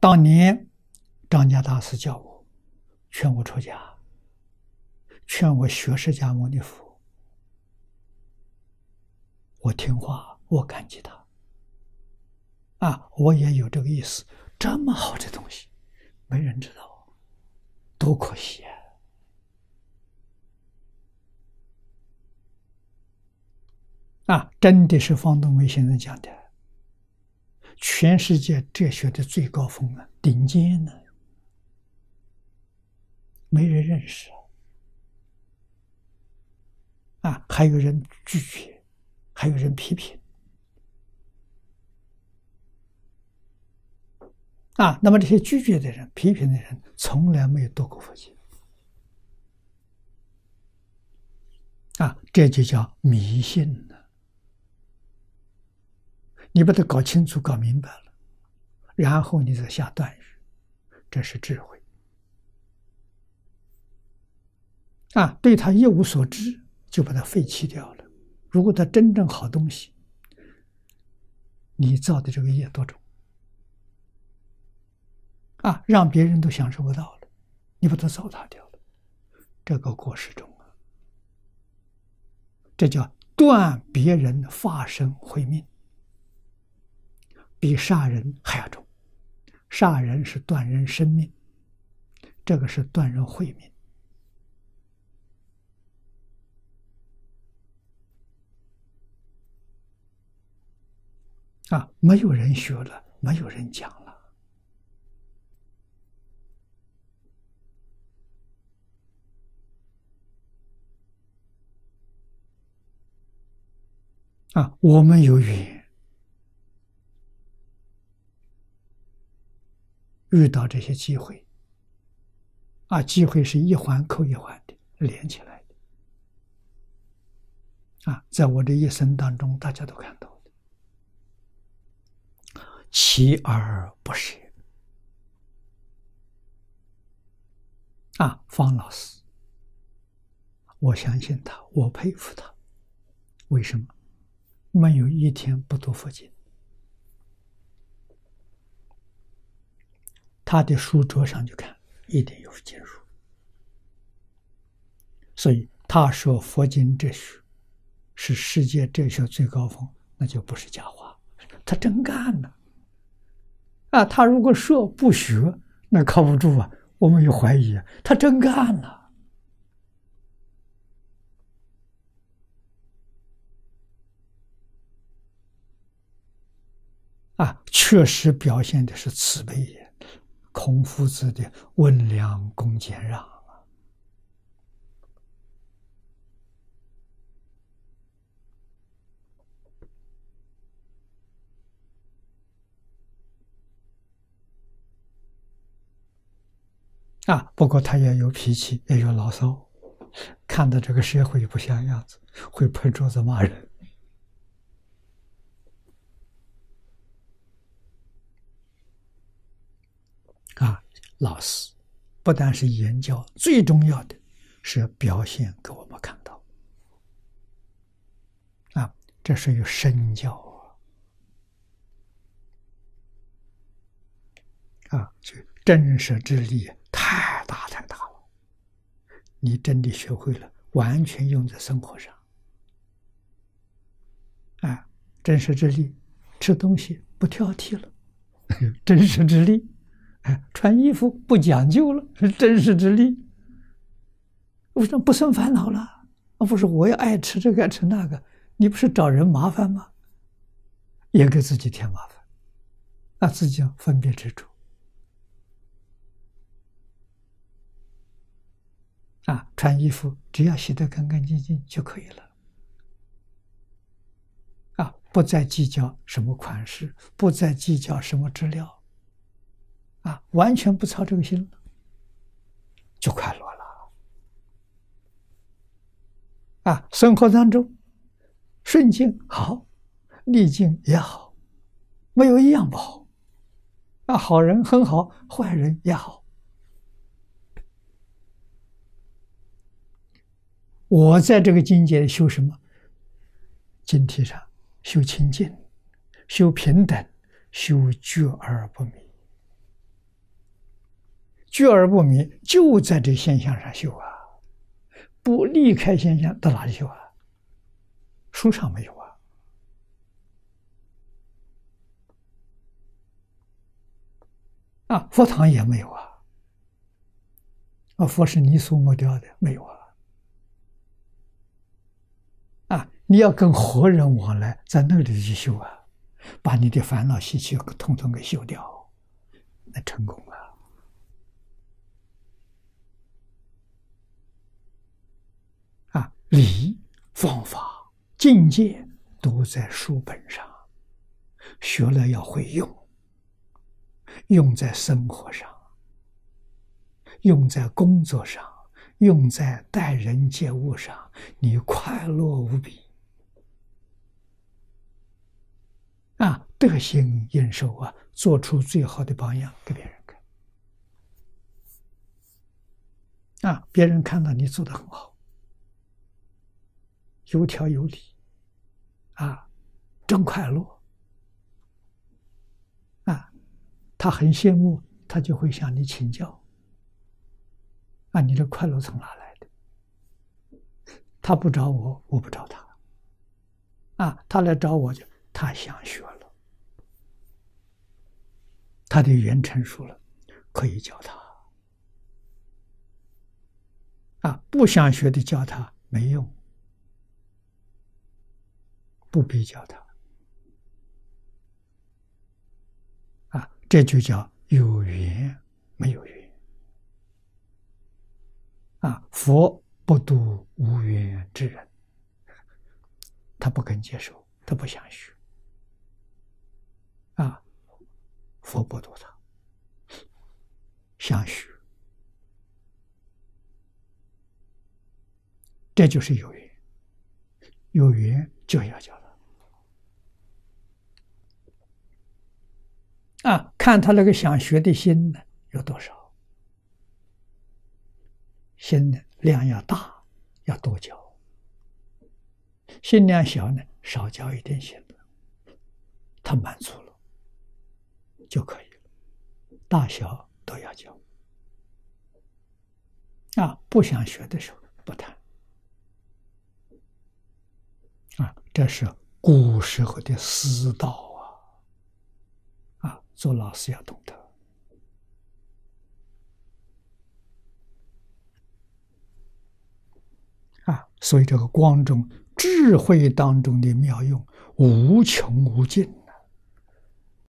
当年张家大师叫我，劝我出家，劝我学释迦牟尼佛，我听话，我感激他。我也有这个意思。这么好的东西，没人知道，多可惜真的是方东梅先生讲的，全世界哲学的最高峰顶尖呢，没人认识还有人拒绝，还有人批评那么这些拒绝的人、批评的人，从来没有读过佛经这就叫迷信了。你把它搞清楚、搞明白了，然后你再下断语，这是智慧对他一无所知，就把它废弃掉了。如果他真正好东西，你造的这个业多重让别人都享受不到了，你把它糟蹋掉了，这个过失重这叫断别人法身慧命，比杀人还要重。杀人是断人生命，这个是断人慧命没有人学了，没有人讲了我们有缘遇到这些机会机会是一环扣一环的连起来的在我的一生当中，大家都看到的，锲而不舍方老师，我相信他，我佩服他，为什么？没有一天不读佛经，他的书桌上去看，一定有经书。所以他说佛经哲学是世界哲学最高峰，那就不是假话，他真干了他如果说不学，那靠不住我们有怀疑他真干了确实表现的是慈悲孔夫子的温良恭俭让不过他也有脾气，也有牢骚，看到这个社会不像样子，会拍桌子骂人老师不但是言教，最重要的是表现给我们看到这是有身教所以真实之力太大太大了，你真的学会了，完全用在生活上真实之力，吃东西不挑剔了真实之力穿衣服不讲究了，是真实之力。为什么不生烦恼了？不是我也爱吃这个爱吃那个，你不是找人麻烦吗？也给自己添麻烦，自己要分别执着穿衣服只要洗得干干净净就可以了不再计较什么款式，不再计较什么质料完全不操这个心了，就快乐了生活当中顺境好，逆境也好，没有一样不好好人很好，坏人也好。我在这个境界里修什么？经题上修清净，修平等，修觉而不迷觉而不迷，就在这现象上修啊，不离开现象，到哪里修啊？书上没有啊。佛堂也没有啊。佛是泥塑木雕的，没有啊。你要跟活人往来，在那里去修啊，把你的烦恼习气统统给修掉，那成功了。理、方法、境界都在书本上，学了要会用，用在生活上，用在工作上，用在待人接物上，你快乐无比。得心应手啊，做出最好的榜样给别人看。别人看到你做得很好，有条有理，真快乐。他很羡慕，他就会向你请教。你的快乐从哪来的？他不找我，我不找他。他来找我，他想学了。他的语言成熟了，可以教他。不想学的教他没用，不必教他。这就叫有缘没有缘。佛不度无缘之人，他不肯接受，他不想学。佛不度他，想学，这就是有缘。有缘就要教他。看他那个想学的心呢有多少，心呢量要大，要多教；心量小呢，少教一点心，他满足了就可以了。大小都要教。不想学的时候不谈。这是古时候的私道做老师要懂得。所以这个光中智慧当中的妙用无穷无尽